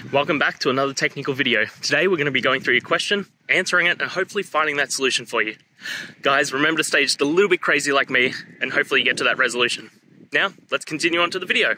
welcome back to another technical video. Today we're going to be going through your question, answering it, and hopefully finding that solution for you. Guys, remember to stay just a little bit crazy like me, and hopefully you get to that resolution. Now, let's continue on to the video.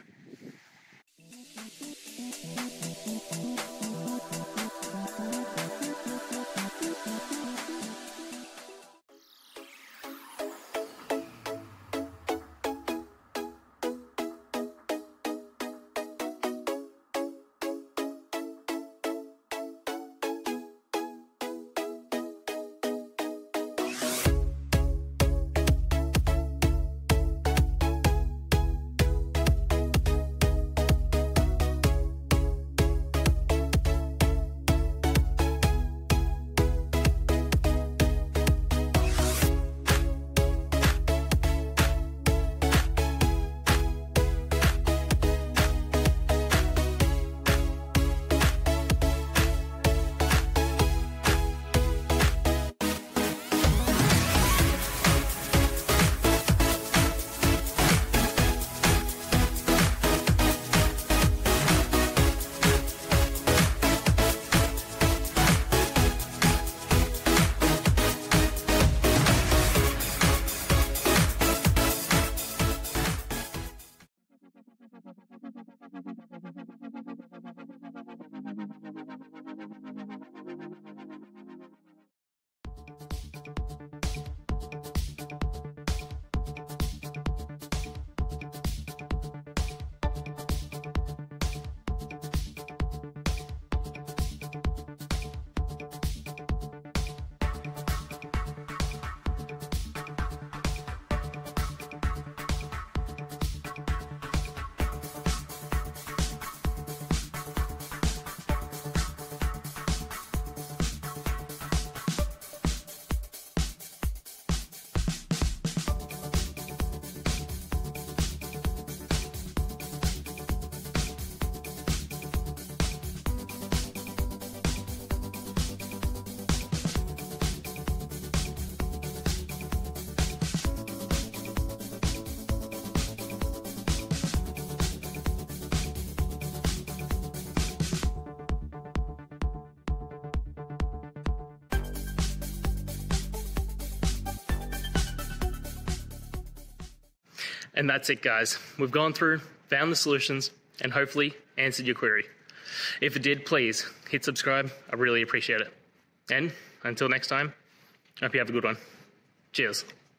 And that's it, guys. We've gone through, found the solutions, and hopefully answered your query. If it did, please hit subscribe. I really appreciate it. And until next time, I hope you have a good one. Cheers.